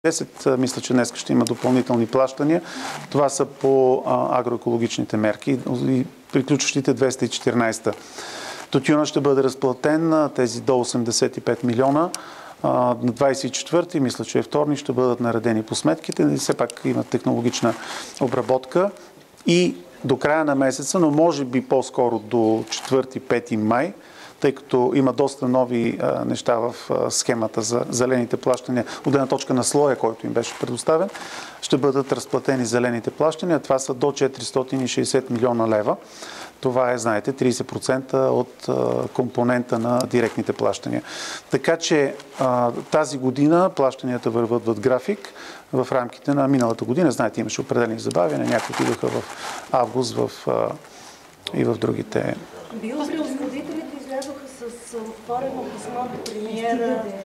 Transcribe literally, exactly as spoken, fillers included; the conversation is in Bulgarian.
десет, мисля, че днес ще има допълнителни плащания. Това са по агроекологичните мерки и приключващите двеста и четиринадесета. Тютюна ще бъде разплатен, тези до осемдесет и пет милиона. На двадесет и четвърти, мисля, че е вторник, ще бъдат наредени по сметките. Все пак има технологична обработка. И до края на месеца, но може би по-скоро до четвърти-пети май, тъй като има доста нови а, неща в а, схемата за зелените плащания, от една точка на слоя, който им беше предоставен, ще бъдат разплатени зелените плащания. Това са до четиристотин и шейсет милиона лева. Това е, знаете, тридесет процента от а, компонента на директните плащания. Така че а, тази година плащанията върват в график в рамките на миналата година. Знаете, имаше определени забавяния, някои отидоха в август в, а, и в другите. Биопроизводителите излязоха с отворено писмо до премиера.